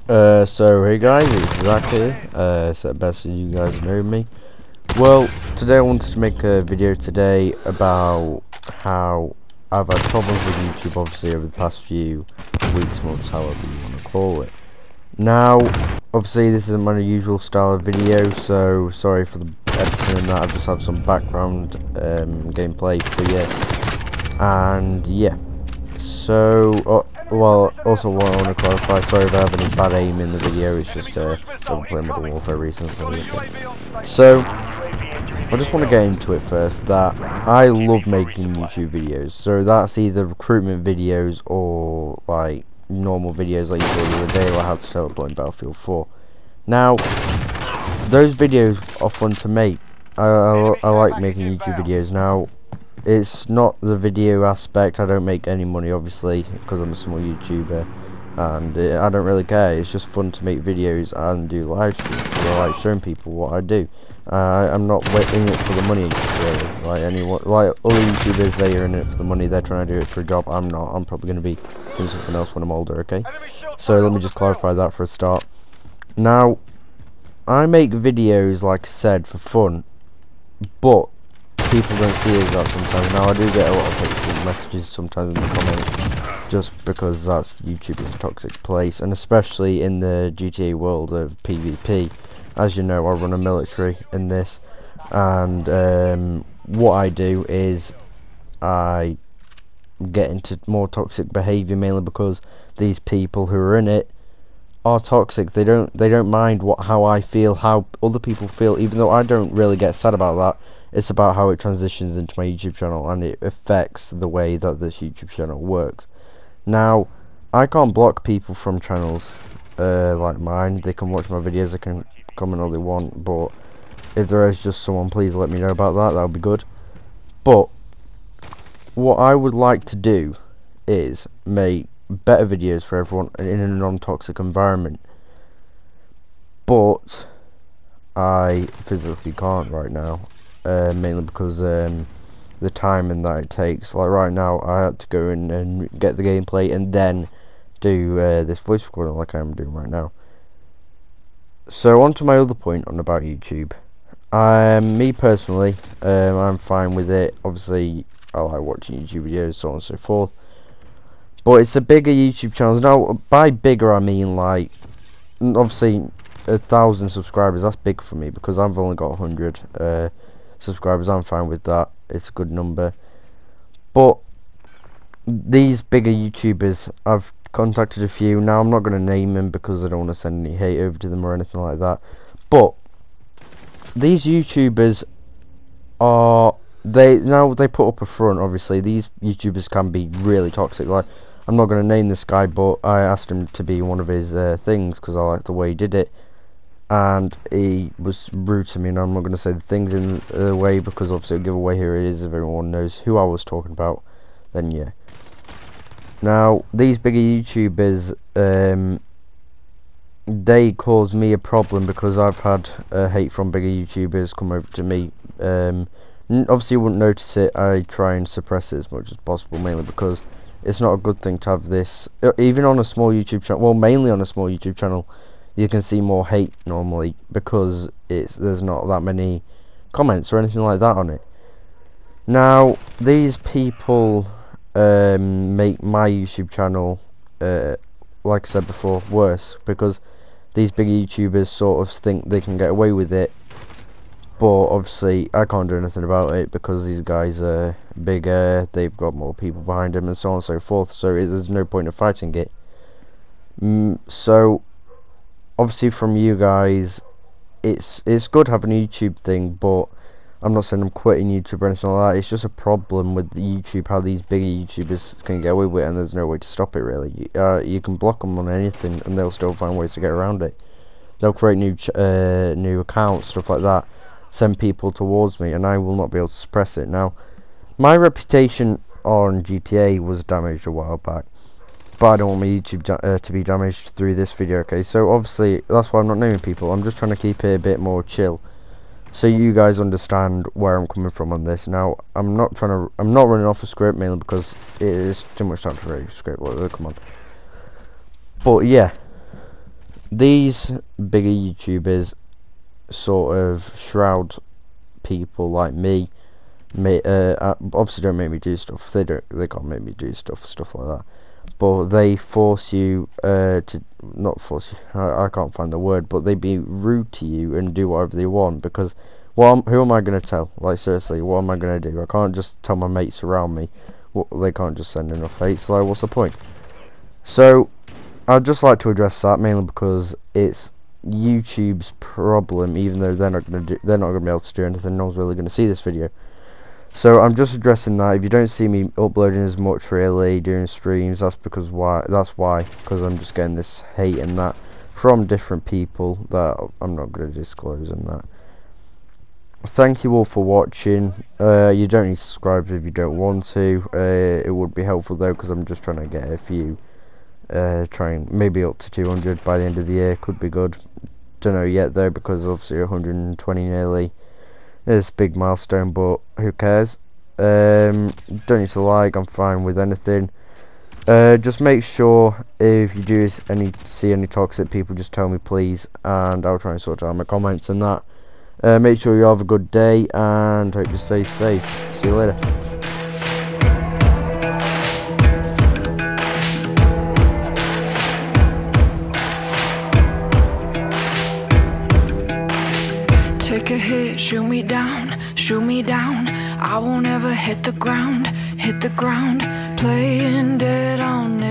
So hey guys, it's Zach here, so best of you guys know me. Well, today I wanted to make a video today about how I've had problems with YouTube obviously over the past few weeks, months, however you want to call it. Now, obviously this isn't my usual style of video, so sorry for the editing and that. I just have some background gameplay for you, and yeah. So, well, also what I want to clarify, sorry if I have any bad aim in the video, it's just I'm playing Modern Warfare recently. So, I just want to get into it first, that I love making YouTube videos, so that's either recruitment videos or like normal videos like you saw the other day, or how to teleport in Battlefield 4. Now, those videos are fun to make. I like making YouTube videos. Now, it's not the video aspect. I don't make any money obviously because I'm a small YouTuber, and I don't really care. It's just fun to make videos and do live streams. So I like showing people what I do. I'm not in it for the money really. Like other YouTubers, they are in it for the money. They're trying to do it for a job. I'm not. I'm probably going to be doing something else when I'm older. Okay, so let me just clarify that for a start. Now, I make videos like I said for fun, but people don't see it that sometimes. Now I do get a lot of hateful messages sometimes in the comments, just because that's YouTube is a toxic place, and especially in the GTA world of PvP. As you know, I run a military in this, and what I do is I get into more toxic behaviour, mainly because these people who are in it are toxic. They don't mind how I feel, how other people feel, even though I don't really get sad about that. It's about how it transitions into my YouTube channel, and it affects the way that this YouTube channel works. Now, I can't block people from channels like mine. They can watch my videos, they can comment all they want, but if there is just someone, please let me know about that. That would be good. But what I would like to do is make better videos for everyone in a non-toxic environment, but I physically can't right now. Mainly because the time and that it takes. Like right now, I had to go in and get the gameplay and then do this voice recording like I'm doing right now. So on to my other point on about YouTube. Me personally, I'm fine with it. Obviously, I like watching YouTube videos, so on and so forth. But it's the bigger YouTube channels. Now, by bigger I mean like, obviously, 1,000 subscribers. That's big for me because I've only got 100. Subscribers. I'm fine with that. It's a good number. But these bigger YouTubers, I've contacted a few. Now I'm not going to name them because I don't want to send any hate over to them or anything like that. But these YouTubers are they put up a front. Obviously, these YouTubers can be really toxic. Like, I'm not going to name this guy, but I asked him to be one of his things because I like the way he did it. And he was rude to me, and I'm not going to say the things in the way because obviously it'll give away who it is if everyone knows who I was talking about. Then yeah. Now these bigger YouTubers, they cause me a problem because I've had hate from bigger YouTubers come over to me. Obviously you wouldn't notice it. I try and suppress it as much as possible, mainly because it's not a good thing to have this, even on a small YouTube channel. Well, mainly on a small YouTube channel. You can see more hate normally because there's not that many comments or anything like that on it. Now these people make my YouTube channel, like I said before, worse because these big YouTubers sort of think they can get away with it, but obviously I can't do anything about it because these guys are bigger, they've got more people behind them, and so on and so forth. So there's no point in fighting it. So obviously from you guys, it's good having a YouTube thing, but I'm not saying I'm quitting YouTube or anything like that. It's just a problem with the YouTube, how these bigger YouTubers can get away with it, and there's no way to stop it really. You can block them on anything and they'll still find ways to get around it. They'll create new accounts, stuff like that, send people towards me, and I will not be able to suppress it. Now, my reputation on GTA was damaged a while back, but I don't want my YouTube to be damaged through this video. Okay, so obviously that's why I'm not naming people. I'm just trying to keep it a bit more chill, so you guys understand where I'm coming from on this. Now, I'm not running off a script, mainly because it is too much time to read a script. Well, come on. But yeah, these bigger YouTubers sort of shroud people like me. Obviously don't make me do stuff. They can't make me do stuff like that. But they force you to not force you. I can't find the word, but they be rude to you and do whatever they want because. Well, who am I going to tell? Like, seriously, what am I going to do? I can't just tell my mates around me. They can't just send enough hate, so like, what's the point? So, I'd just like to address that, mainly because it's YouTube's problem, even though they're not going to be able to do anything. No one's really going to see this video. So, I'm just addressing that. If you don't see me uploading as much, really, doing streams, that's why, because I'm just getting this hate and that from different people that I'm not going to disclose and that. Thank you all for watching. You don't need to subscribe if you don't want to. It would be helpful though, because I'm just trying to get a few, trying maybe up to 200 by the end of the year. Could be good. Don't know yet though, because obviously 120 nearly is a big milestone, but who cares? Don't need to like. I'm fine with anything. Just make sure if you do see any toxic people, just tell me please, and I'll try and sort out my comments and that. Make sure you have a good day and hope you stay safe. See you later. Take a hit, shoot me down, shoot me down. I won't ever hit the ground, hit the ground. Playing dead on it.